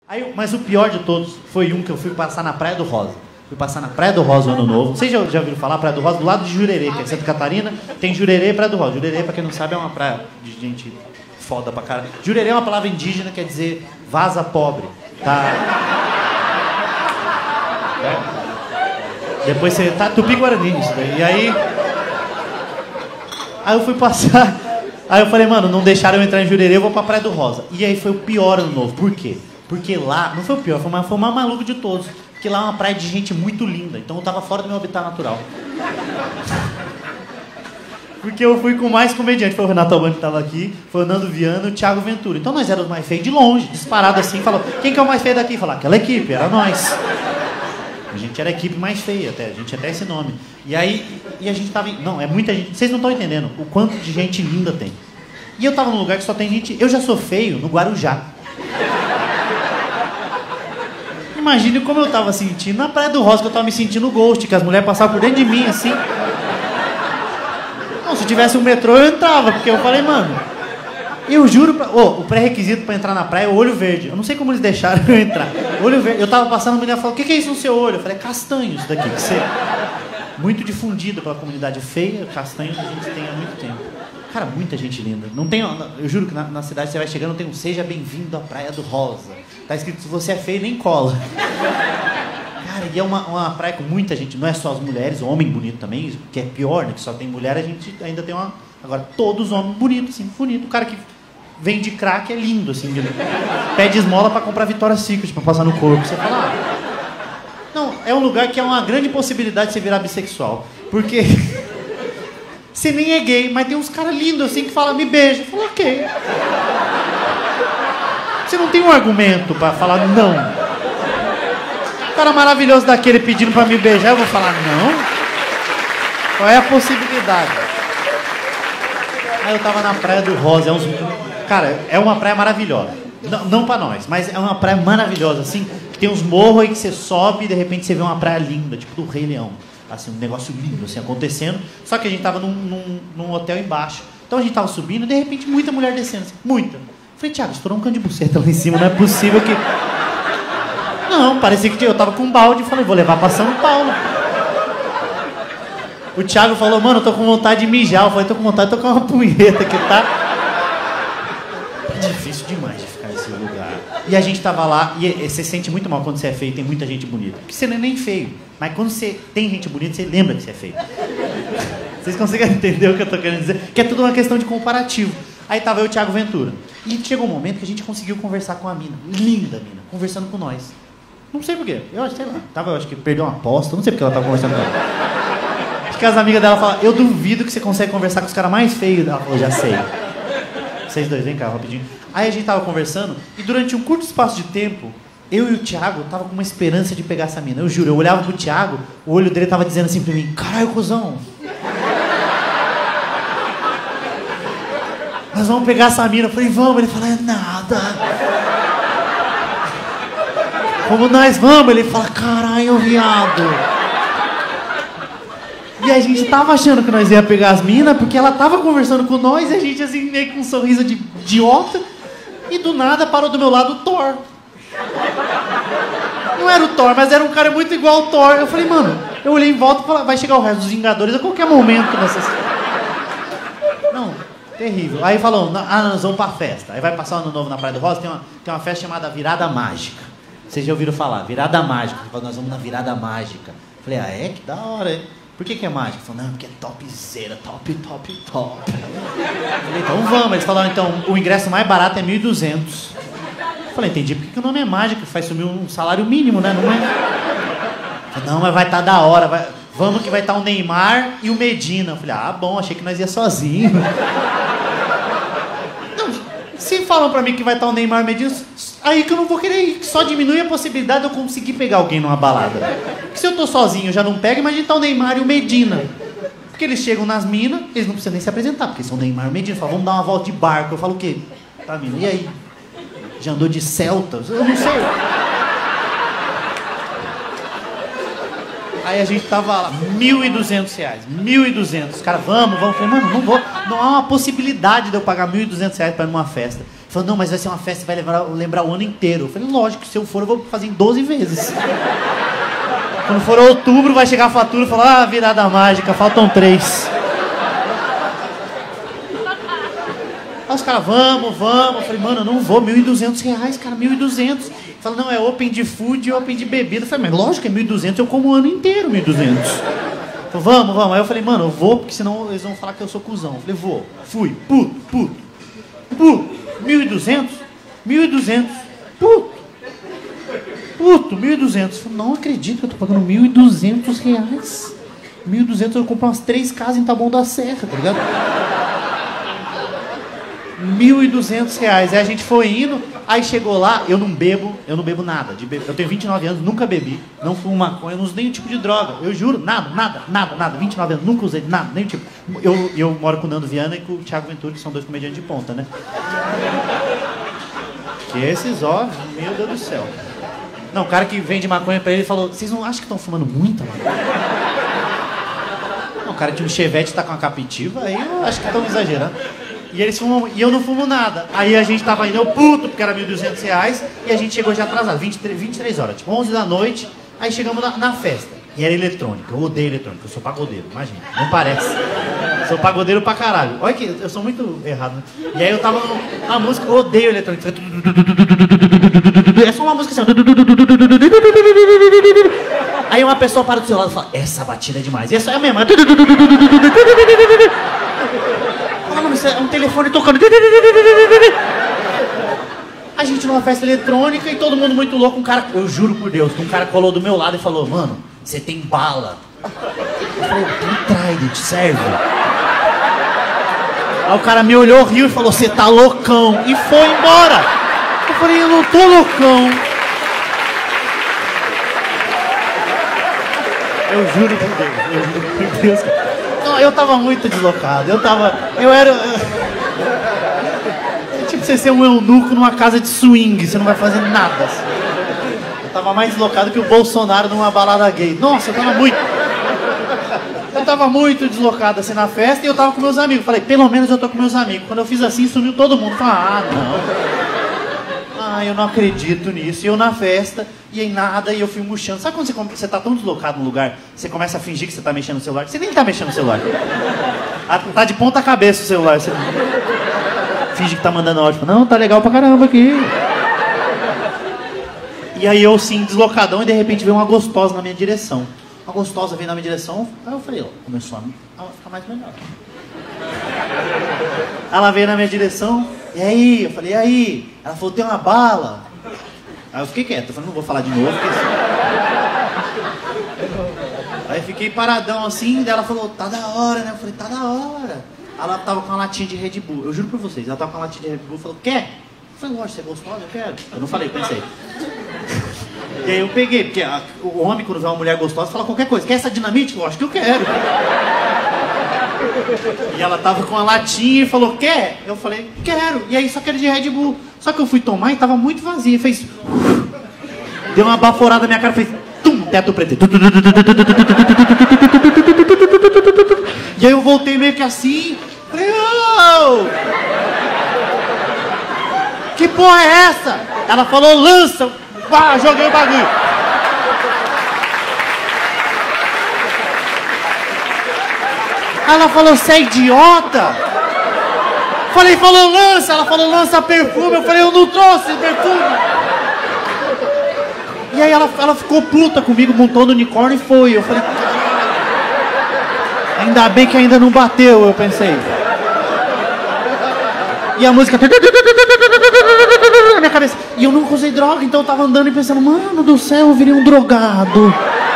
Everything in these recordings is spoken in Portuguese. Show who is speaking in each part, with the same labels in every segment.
Speaker 1: Aí, mas o pior de todos foi um que eu fui passar na Praia do Rosa. Fui passar na Praia do Rosa no Ano Novo. Vocês já ouviram falar? Praia do Rosa, do lado de Jurerê, que é Santa Catarina. Tem Jurerê e Praia do Rosa. Jurerê, pra quem não sabe, é uma praia de gente foda pra caralho. Jurerê é uma palavra indígena, quer dizer vaza pobre. Tá? Depois você... Tá tupi-guarani isso daí. E aí... Aí eu fui passar... Aí eu falei, mano, não deixaram eu entrar em Jurerê, eu vou pra Praia do Rosa. E aí foi o pior Ano Novo. Por quê? Porque lá... Não foi o pior, foi o mais maluco de todos. Porque lá é uma praia de gente muito linda. Então eu tava fora do meu habitat natural. Porque eu fui com mais comediante. Foi o Renato Albani que tava aqui, foi o Nando Viana e o Thiago Ventura. Então nós éramos mais feios de longe, disparado assim. Falou, quem que é o mais feio daqui? Falou, aquela equipe, era nós. A gente era a equipe mais feia até, a gente tinha até esse nome. E aí, a gente tava... Não, é muita gente... Vocês não estão entendendo o quanto de gente linda tem. E eu tava num lugar que só tem gente... Eu já sou feio no Guarujá. Imagine como eu tava sentindo na Praia do Rosa, que eu tava me sentindo Ghost, que as mulheres passavam por dentro de mim, assim. Não, se tivesse um metrô, eu entrava, porque eu falei, mano... Eu juro pra... o pré-requisito pra entrar na praia é o olho verde. Eu não sei como eles deixaram eu entrar. Olho verde. Eu tava passando, a mulher falou, o que é isso no seu olho? Eu falei, castanho isso daqui, que você... Muito difundido pela comunidade feia, castanho a gente tem há muito tempo. Cara, muita gente linda. Não tem... Eu juro que na cidade você vai chegando, tem um seja bem-vindo à Praia do Rosa. Tá escrito, se você é feio, nem cola. Cara, e é uma praia com muita gente. Não é só as mulheres, homem bonito também, que é pior, né? Que só tem mulher, a gente ainda tem uma... Agora, todos os homens bonitos, assim, bonito. O cara que vende crack é lindo, assim. Pede esmola pra comprar Victoria's Secret, pra passar no corpo. Você fala, Não, é um lugar que é uma grande possibilidade de você virar bissexual. Porque... Você nem é gay, mas tem uns caras lindos, assim, que falam, me beija. Eu falo, ok. Você não tem um argumento pra falar não. Um cara maravilhoso daquele pedindo pra me beijar, eu vou falar não? Qual é a possibilidade? Aí eu tava na Praia do Rosa, cara, é uma praia maravilhosa. Não pra nós, mas é uma praia maravilhosa, assim, que tem uns morros aí que você sobe e de repente você vê uma praia linda, tipo do Rei Leão. Assim, um negócio lindo, assim, acontecendo. Só que a gente tava num hotel embaixo. Então a gente tava subindo e de repente muita mulher descendo, assim, muita. Falei, Thiago, estourou um cano de buceta lá em cima, não é possível que... Não, parecia que eu tava com um balde e falei, vou levar pra São Paulo. O Thiago falou, mano, eu tô com vontade de mijar. Eu falei, tô com vontade de tocar uma punheta que tá... É difícil demais de ficar nesse lugar. E a gente tava lá, e você sente muito mal quando você é feio e tem muita gente bonita. Porque você não é nem feio. Mas quando você tem gente bonita, você lembra que você é feio. Vocês conseguem entender o que eu tô querendo dizer? Que é tudo uma questão de comparativo. Aí tava eu e o Thiago Ventura. E chegou um momento que a gente conseguiu conversar com a mina. Linda mina. Conversando com nós. Não sei porquê. Eu sei lá. Eu acho que perdeu uma aposta. Não sei porque ela tava conversando com ela. Acho que as amigas dela falaram, eu duvido que você consegue conversar com os caras mais feios. Ela falou, já sei. Vocês dois, vem cá, rapidinho. Aí a gente tava conversando. E durante um curto espaço de tempo, eu e o Thiago tava com uma esperança de pegar essa mina. Eu juro, eu olhava pro Thiago, o olho dele tava dizendo assim pra mim, caralho, cuzão. Nós vamos pegar essa mina. Eu falei, vamos. Ele falou, é nada. Como nós vamos? Ele fala, caralho, viado. E a gente tava achando que nós ia pegar as minas, porque ela tava conversando com nós, e a gente assim, meio com um sorriso de idiota. E do nada parou do meu lado o Thor. Não era o Thor, mas era um cara muito igual ao Thor. Eu falei, mano, eu olhei em volta e falei, vai chegar o resto dos Vingadores a qualquer momento nessas... Não, terrível. Aí falou, nós vamos pra festa. Aí vai passar o Ano Novo na Praia do Rosa, tem uma festa chamada Virada Mágica. Vocês já ouviram falar? Virada Mágica. Falei, nós vamos na Virada Mágica. Falei, é? Que da hora, hein? Por que é mágica? Falei, não, porque é topzera, top. Falei, então vamos. Eles falaram, então, o ingresso mais barato é 1.200. Falei, entendi, por que o nome é mágica? Faz sumir um salário mínimo, né? Não é? Falei, não, mas vai estar da hora. Vamos que vai estar o Neymar e o Medina. Eu falei, bom, achei que nós ia sozinho. Não, se falam pra mim que vai estar o Neymar e o Medina, aí que eu não vou querer ir. Só diminui a possibilidade de eu conseguir pegar alguém numa balada. Porque se eu tô sozinho, eu já não pego, imagina tá o Neymar e o Medina. Porque eles chegam nas minas, eles não precisam nem se apresentar, porque são o Neymar e o Medina. Falam, vamos dar uma volta de barco. Eu falo, o quê? Tá, mina, e aí? Já andou de Celta? Eu não sei. Aí a gente tava lá, R$1.200. 1.200. Os caras, vamos. Eu falei, mano, não vou. Não há uma possibilidade de eu pagar R$1.200 pra ir numa festa. Falou, não, mas vai ser uma festa que vai lembrar o ano inteiro. Eu falei, lógico, se eu for, eu vou fazer em 12 vezes. Quando for outubro, vai chegar a fatura e falar, virada mágica, faltam 3. Aí os caras, vamos. Eu falei, mano, eu não vou, R$1.200, cara, 1.200. Fala, não, é open de food e open de bebida. Eu falei, mas lógico que é 1.200, eu como o ano inteiro 1.200. Falei, vamos. Aí eu falei, mano, eu vou, porque senão eles vão falar que eu sou cuzão. Eu falei, vou. Fui, puto. 1.200? 1.200. Puto, 1.200. Falei, não acredito que eu tô pagando R$1.200. 1.200 eu compro umas 3 casas em Taboão da Serra, tá ligado? R$1.200. Aí a gente foi indo, aí chegou lá, eu não bebo nada. Eu tenho 29 anos, nunca bebi, não fumo maconha, não uso nenhum tipo de droga. Eu juro, nada. 29 anos, nunca usei nada, nenhum tipo. Eu moro com o Nando Viana e com o Thiago Ventura, que são 2 comediantes de ponta, né? Que esses, ó, meu Deus do céu. Não, o cara que vende maconha pra ele falou, vocês não acham que estão fumando muita maconha? Não, o cara tinha um Chevette, tá com uma capitiva, aí eu acho que estão exagerando. E eles fumam, e eu não fumo nada. Aí a gente tava indo, eu puto, porque era R$1.200, e a gente chegou já atrasado, 23 horas, tipo 11 da noite, aí chegamos na festa. E era eletrônica, eu odeio eletrônica, eu sou pagodeiro, imagina, não parece. Sou pagodeiro pra caralho. Olha que eu sou muito errado, né? E aí eu tava na música, eu odeio eletrônica. É só uma música assim. Aí uma pessoa para do seu lado e fala, essa batida é demais. E essa é a mesma. Isso é um telefone tocando. A gente numa festa eletrônica e todo mundo muito louco. Um cara, eu juro por Deus, que um cara colou do meu lado e falou, mano, você tem bala. Eu falei, tem Trident, serve? Aí o cara me olhou, riu e falou, você tá loucão. E foi embora. Eu falei, eu não tô loucão. Eu juro por Deus. Não, eu tava muito deslocado. Eu era... É tipo você ser um eunuco numa casa de swing, você não vai fazer nada. Assim. Eu tava mais deslocado que o Bolsonaro numa balada gay. Nossa, eu tava muito deslocado assim na festa e eu tava com meus amigos. Falei, pelo menos eu tô com meus amigos. Quando eu fiz assim, sumiu todo mundo. Falei, não. Eu não acredito nisso. E eu na festa, e aí nada, e eu fui murchando. Sabe quando você tá tão deslocado no lugar, você começa a fingir que você tá mexendo no celular? Você nem tá mexendo no celular. Tá de ponta cabeça o celular. Você finge que tá mandando áudio. Não, tá legal pra caramba aqui. E aí eu, sim, deslocadão, e de repente veio uma gostosa na minha direção. Uma gostosa veio na minha direção, aí eu falei, ó, começou a ficar mais melhor. Ela veio na minha direção, e aí? Eu falei, e aí? Ela falou, tem uma bala. Aí eu fiquei quieto, eu falei, não vou falar de novo. Aí fiquei paradão assim, daí ela falou, tá da hora, né? Eu falei, tá da hora. Ela tava com uma latinha de Red Bull, eu juro pra vocês, ela tava com uma latinha de Red Bull, falou, quer? Eu falei, lógico, você é gostosa, eu quero. Eu não falei, pensei. E aí eu peguei, porque o homem, quando vê uma mulher gostosa, fala qualquer coisa. Quer essa dinamite? Lógico que eu quero. E ela tava com a latinha e falou, quer? Eu falei, quero. E aí só quero de Red Bull. Só que eu fui tomar e tava muito vazia. Fez... Deu uma baforada na minha cara, fez... Tum, teto preto. E aí eu voltei meio que assim. Falei, oh! Que porra é essa? Ela falou, lança. Pá, joguei o bagulho. Ela falou, você é idiota? Falei, falou lança. Ela falou, lança perfume. Eu falei, eu não trouxe perfume. E aí ela ficou puta comigo, montou no unicórnio e foi. Eu falei, ainda bem que ainda não bateu, eu pensei. E a música... na minha cabeça. E eu nunca usei droga, então eu tava andando e pensando, mano do céu, eu virei um drogado.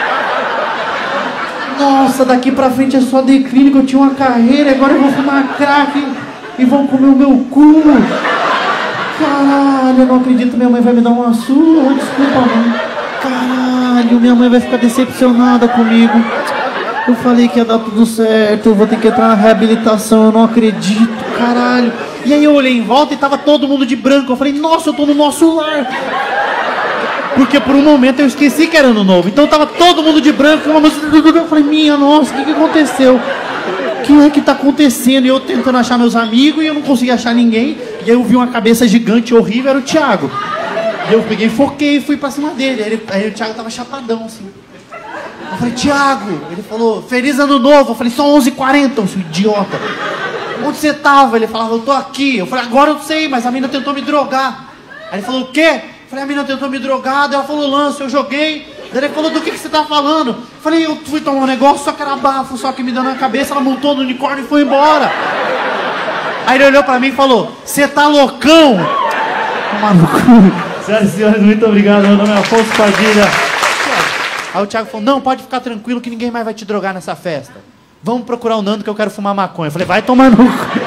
Speaker 1: Nossa, daqui pra frente é só declínio, que eu tinha uma carreira, agora eu vou fumar crack e vão comer o meu cu. Caralho, eu não acredito, minha mãe vai me dar uma surra, desculpa, mãe. Caralho, minha mãe vai ficar decepcionada comigo. Eu falei que ia dar tudo certo, eu vou ter que entrar na reabilitação, eu não acredito, caralho. E aí eu olhei em volta e tava todo mundo de branco. Eu falei, nossa, eu tô no nosso lar. Porque por um momento eu esqueci que era ano novo. Então tava todo mundo de branco, uma música. Eu falei, minha nossa, o que aconteceu? O que é que tá acontecendo? E eu tentando achar meus amigos e eu não consegui achar ninguém. E aí eu vi uma cabeça gigante, horrível, era o Thiago. E eu peguei, foquei e fui pra cima dele. Aí o Thiago tava chapadão, assim. Eu falei, Thiago, ele falou, feliz ano novo. Eu falei, só 11h40, seu idiota. Onde você tava? Ele falava, eu tô aqui. Eu falei, agora eu sei, mas a mina tentou me drogar. Aí ele falou, o quê? Eu falei, a mina tentou me drogar. Daí ela falou, lance, eu joguei. Daí ele falou, do que você tá falando? Eu falei, eu fui tomar um negócio, só que era bafo, só que me deu na cabeça, ela montou no unicórnio e foi embora. Aí ele olhou pra mim e falou, você tá loucão? Toma no cu. Senhoras e senhores, muito obrigado. Meu nome é Afonso Padilha. Aí o Thiago falou, não, pode ficar tranquilo que ninguém mais vai te drogar nessa festa. Vamos procurar o Nando que eu quero fumar maconha. Eu falei, vai tomar no cu.